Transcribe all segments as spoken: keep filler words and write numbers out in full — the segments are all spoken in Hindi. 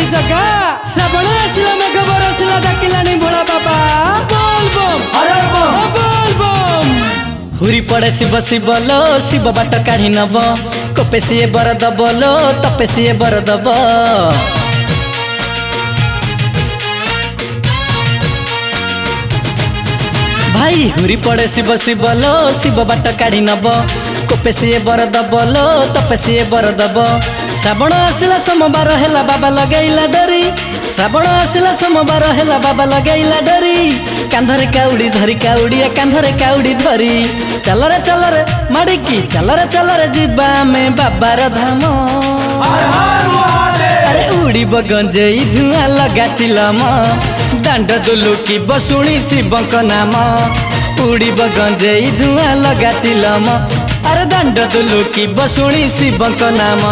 जगा श्रावण आसिला मेघ बरसिला डाकिलानी भोला बाबा बोल बम अरे बम बोल बम हुरी पड़े शिव शिव लो शिव बाट काढ़ी नब कोपे सीए बर दब लो तपे सीए बर दब भाई हुरी पड़े शिव शिव लो शिव बाट काढ़ी नब कोपे सीए बर दब लो तपे सीए बर दब श्रावण आसिला सोमवार हेला बाबा लगैला डरी श्रावण आसिला सोमवार हेला बाबा लगैला डरी कांधरे काउड़ी धरी काउड़िया कांधरे काउड़ी धरी चल रे चल रे माड़िकी चल रे चल रे जीवा में बाबार धाम अरे उड़ीब गंजेई धुआं लगा चिलम दांड दुलुकी बसुणी शिवक नाम उड़ीब गंजेई धुआं लगा चिलम अरे दांड दुलुकी बसुणी शिवक नाम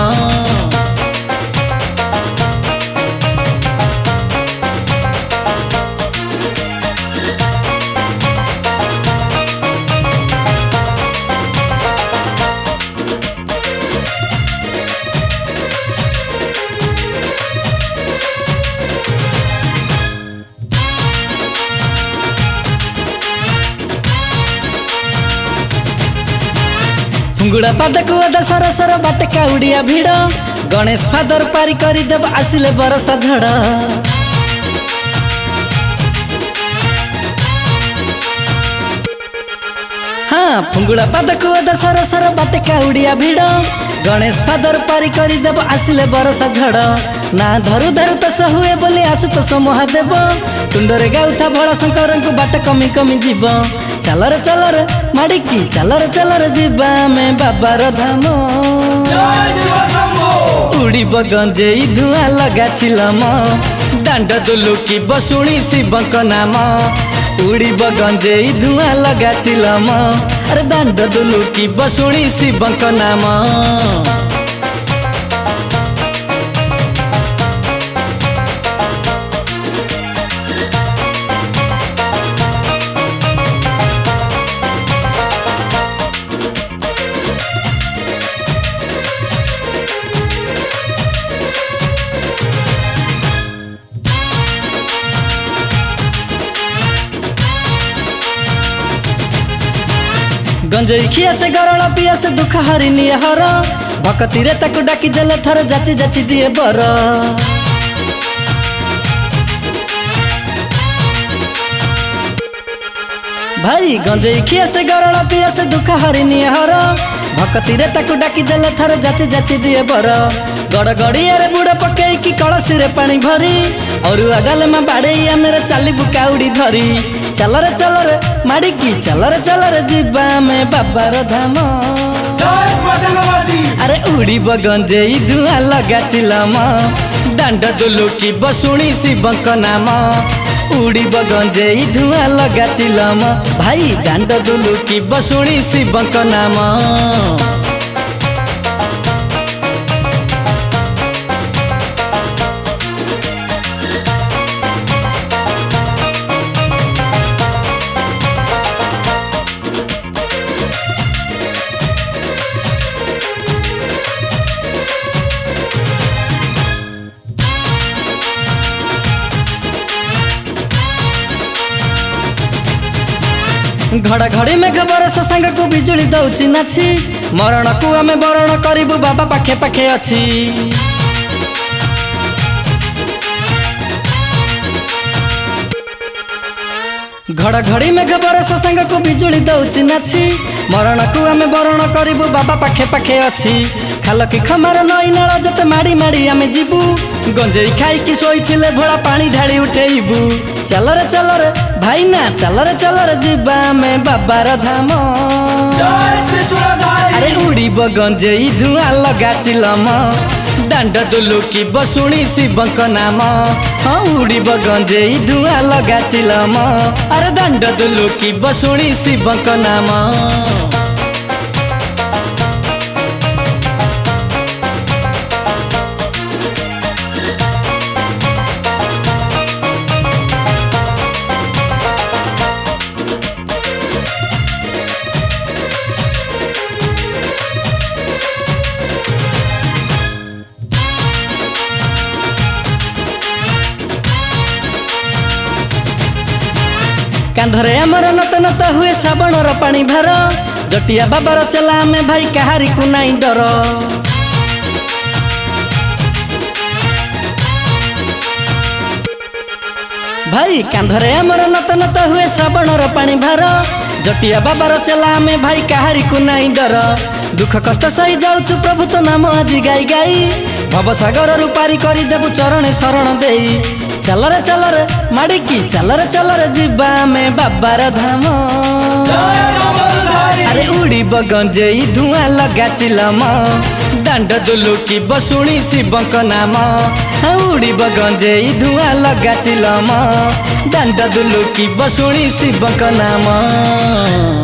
गुड़ा पादक अदा सर सर बाटे काउड़िया भिड़ गणेश फादर पारी करी देव आसिले बरसा झड़ हाँ फुंगुड़ा पादक अदा सर सर बाटे काउड़िया भिड़ गणेश फादर पारी करी देव आसिले बरसा झड़ ना धरु धरु तो हुए बोली आसु तो महादेव तुंडरे गाउथा भोला शंकर को बाट कमी कमी जीव चल रे चल रे माड़िकी चल रे चल रे जीवा में बाबार धाम उड़ीब गंजेई धुआं लगा चिलम दांड दुलुकी बसुणी शिवक नाम उड़ीब गंजेई धुआं लगा चिलम अरे दांड दुलुकी बसुणी शिवक नाम गंजेई खिया से गरल पिया से दुख हरी निये हर भक्ति रे ताकू डाकी देले थर जाची जाची दिए बर भाई गंजेई खिया से गरल पिया से दुख हरी निये हर भक्ति रे ताकू डाकी देले थर जाची जाची दिए बर गड़ गड़िया रे बुड़ पकई की कलसी रे पानी भरी और आगल में बाड़े मेरे चाली बुकाउड़ी धरी चल रे चल रे माड़िकी चल रे चल रे जीवा में बाबार धाम अरे उड़ीब गंजेई धुआं लगा चिलम दांड दुलुकी बसुणी शिवक नाम उड़ीब गंजेई धुआं लगा चिलम भाई दांड दुलुकी बसुणी शिवक नाम घड़घड़ी में खबर संग को बिजुली दौची नाची मरण को आमे बरण करिबु बाबा पाखे पाखे अछि घड़घड़ी में खबर संग को बिजुली दौची नाची मरण को आमे बरण करिबु बाबा पाखे पाखे अछि खाल की खमार नई नाल जते माड़ी माड़ी आमे जीबू गंजेई खाई की सोईथिले भोला पानी ढाली उठेइबू चल रे चल रे भाई ना चल रे चल रे जीवा में बाबार धाम अरे उड़ीब गंजेई धुआं लगा चिलम दांड दुलुकी बसुणी शिवक नाम हाँ उड़ीब गंजेई धुआं लगा चिलम अरे दांड दुलुकी बसुणी शिवक नाम कांधरे आमर नत नत हुए श्रावणर पानी भार जटिया बाबार चला में भाई कहारी को नाई डर। भाई कांधरे आमर नत नत हुए श्रावणर पानी भार जटिया बाबार चला में भाई कहारी को नाई डर। दुख कष्ट सही जाऊचु प्रभु तो नाम आज गाई गाई भवसागर रूपारी करी देबु चरण शरण देई। चल रे चल रे माड़िकी चल रे चल रे जीवा में बाबार धाम। अरे उड़ी गंजेई धुआं लगा चिलम दांड दुलुकी बसुणी शिवक नाम। उड़ी गंजेई धुआं लगा चिलम दांड दुलुकी बसुणी शिवक नाम।